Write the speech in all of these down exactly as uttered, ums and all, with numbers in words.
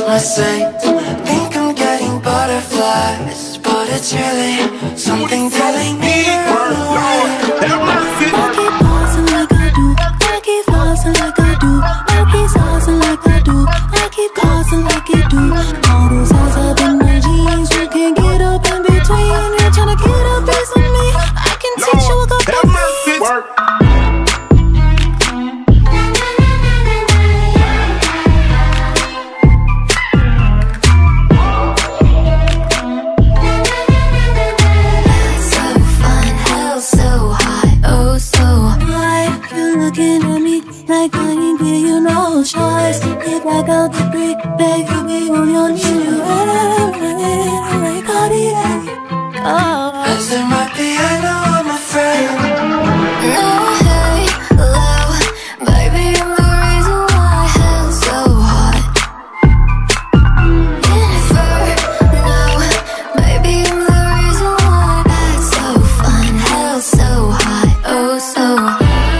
I say, think I'm getting butterflies, but it's really something telling me to run away. I keep pausing like I do, I keep flossing like I do, I keep saucing like I do, I keep causing like you do. All those eyes up in my jeans, you can't get up in between. You're trying to get a piece of me, I can teach you a couple things. Like I ain't give you no choice. If I got the brick, beg you be on your knees. You right, Cartier. Oh, As there might be, I know I'm afraid. no, hey, love, baby, I'm the reason why hell's so hot. Jennifer, no, baby, I'm the reason why that's so fun. Hell's so hot, oh so hot.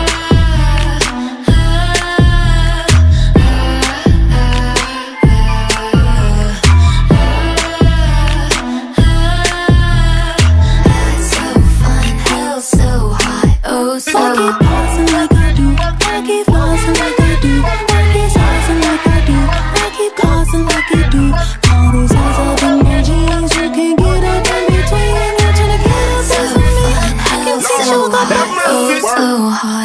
So I keep pausing like I do, I keep flossing like I do, I keep saucing like I do, I keep causing like you do. All those eyes up in my jeans, you can't get up in between. You're trying to get up in me, I can teach you a couple things. Oh, so hot.